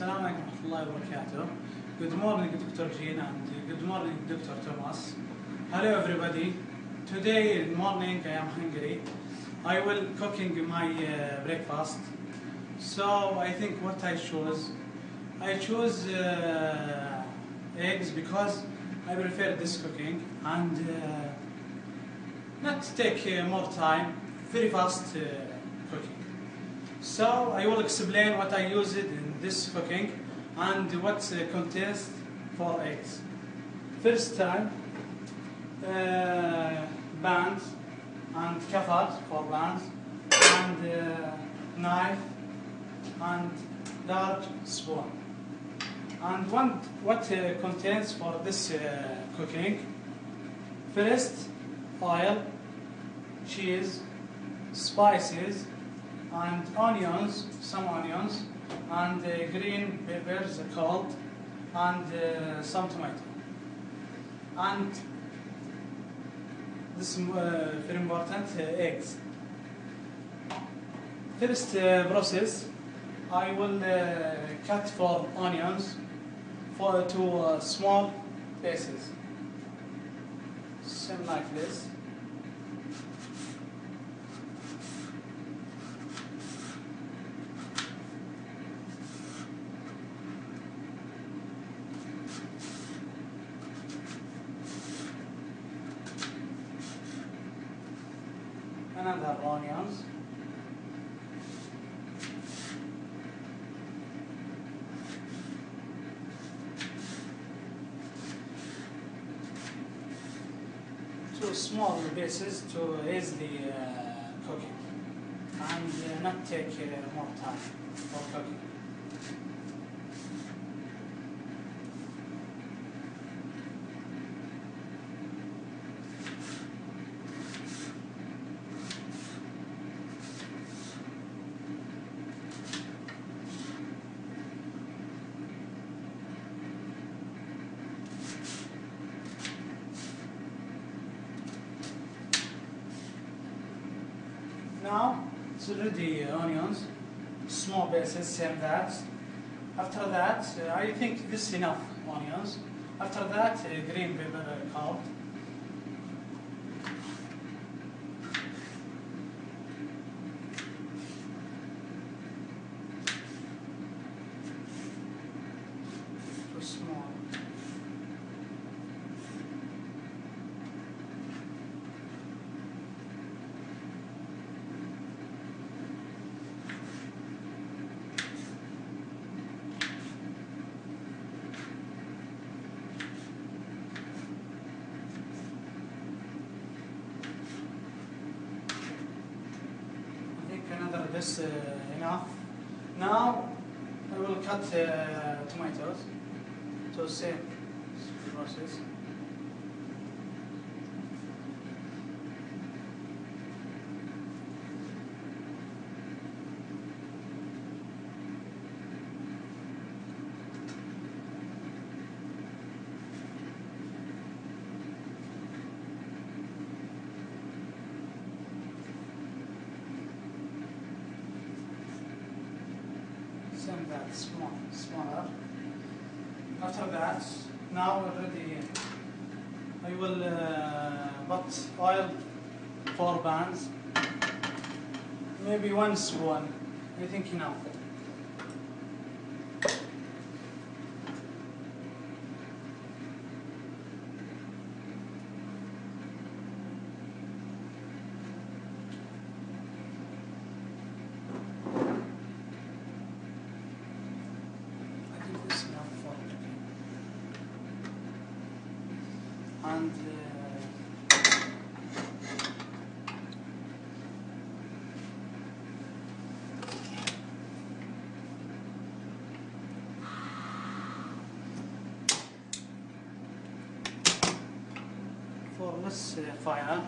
Assalamu alaikum warahmatullahi wabarakatuh. Good morning, Dr. Jean, and good morning, Dr. Thomas. Hello, everybody. Today in morning, I am hungry. I will cooking my breakfast. So I think what I choose eggs because I prefer this cooking and not take more time, very fast cooking. So I will explain what I used in this cooking and what contains for eggs. First time, bands and covers for bands and knife and large spoon. And what contains for this cooking? First, oil, cheese, spices, and onions, some onions, and green peppers, cold, and some tomato. And this is very important, eggs. First process, I will cut for onions to small pieces, same like this. Another onions. Two small pieces to easily cooking and not take more time for cooking. Now it's already onions, small pieces, same that. After that, I think this is enough onions. After that, green pepper carved. Too small. Another this enough. Now I will cut tomatoes. So same process. Same that smaller. After that, now already I will put oil 4 bands, maybe 1 spoon. I think enough. And for less fire,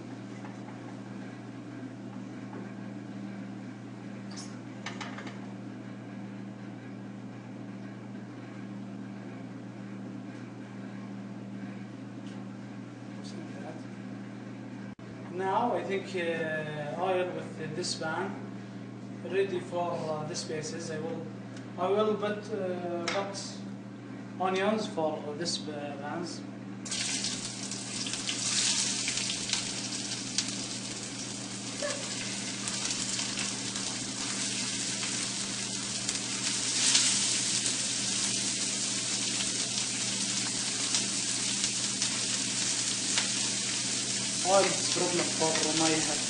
now I think oil with this pan ready for the spaces. I will I will put onions for this buns. Oil is problem for my head.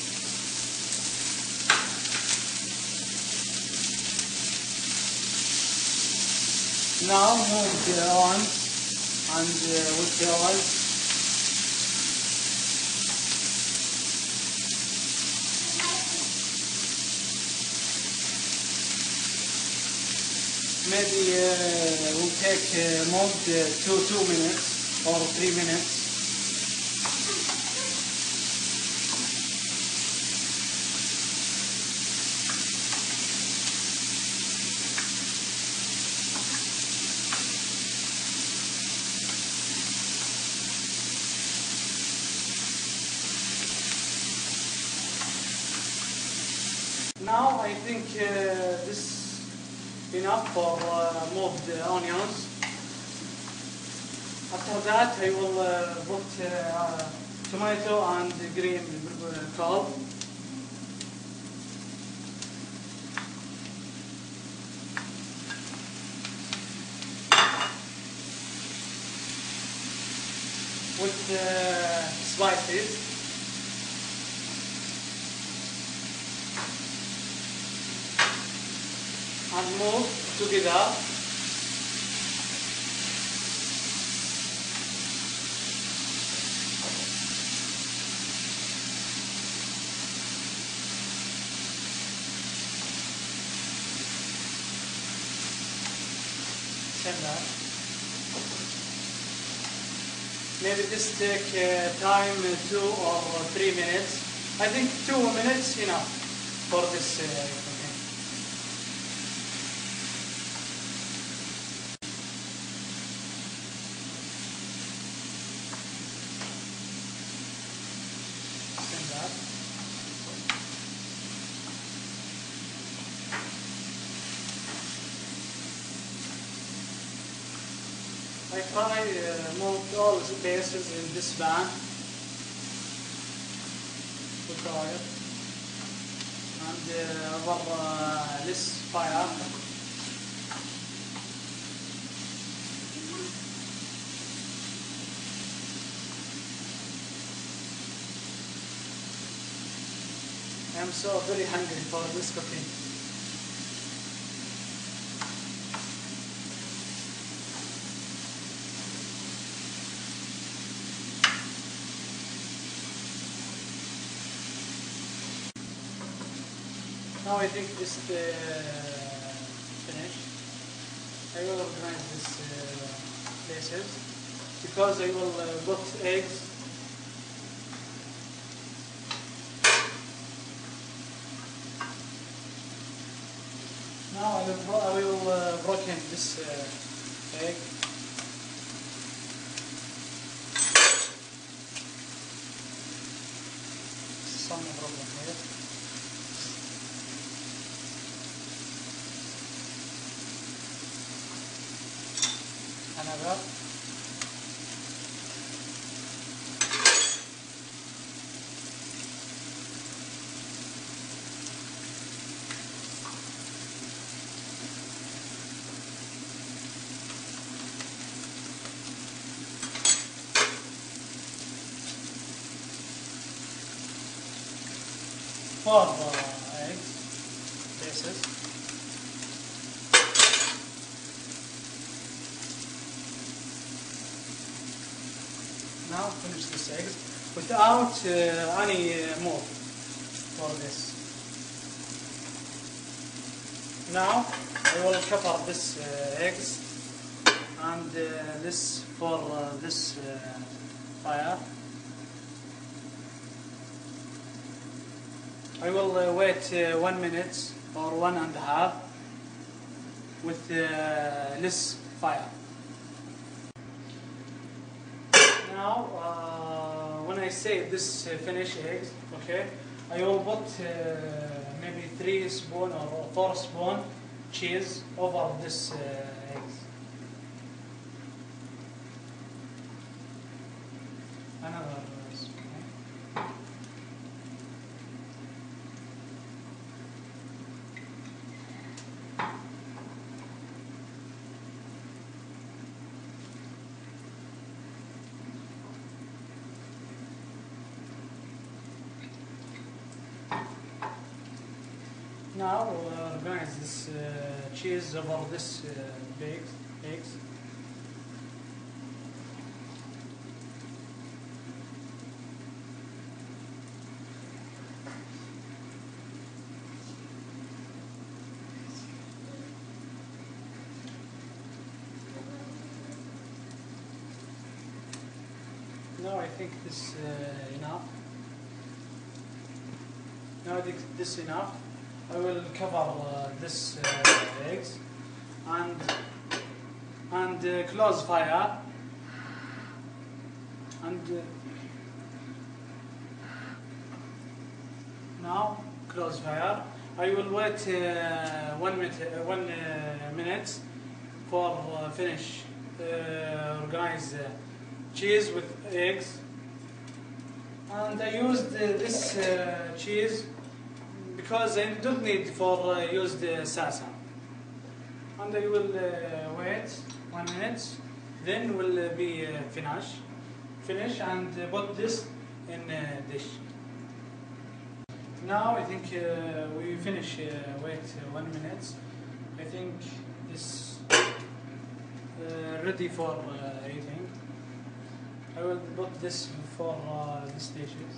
Now move the on and with the oil. Maybe will take more than 2 minutes or 3 minutes. Now I think this enough for move the onions. After that I will put tomato and green curd. With spices. And move together. Send that. Maybe this take time 2 or 3 minutes. I think 2 minutes enough for this cooking. I try move all the bases in this pan with oil and over this fire. I'm so very hungry for this cooking. Now I think this is finished. I will organize these places because I will put eggs. Now I will broken this egg. Some problem here. Another. Four eggs pieces. Now finish this eggs without any more for this. Now I will cover this eggs and this for this fire. I will wait 1 minute or 1.5 with this fire. Now, when I say this finished eggs, okay, I will put maybe 3 spoons or 4 spoons cheese over this eggs. Another spoon. Now organize this cheese over this eggs. Now I think this enough. Now I think this enough. I will cover this eggs and close fire and now close fire. I will wait 1 minute for finish organize cheese with eggs, and I used this cheese because I don't need for used salsa. And I will wait 1 minute, then will be finish and put this in dish. Now I think we finish wait 1 minute. I think this ready for eating. I will put this for these dishes.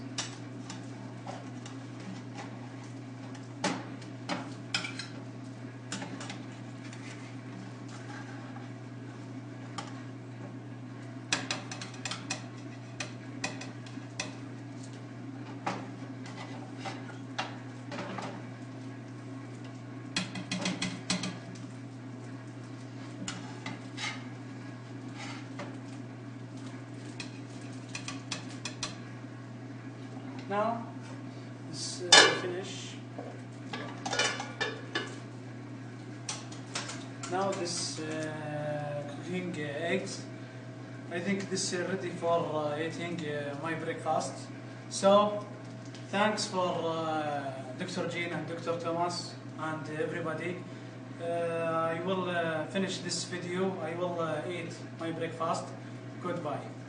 Now this finish. Now this cooking eggs. I think this is ready for eating my breakfast. So thanks for Dr. Jean and Dr. Thomas and everybody. I will finish this video. I will eat my breakfast. Goodbye.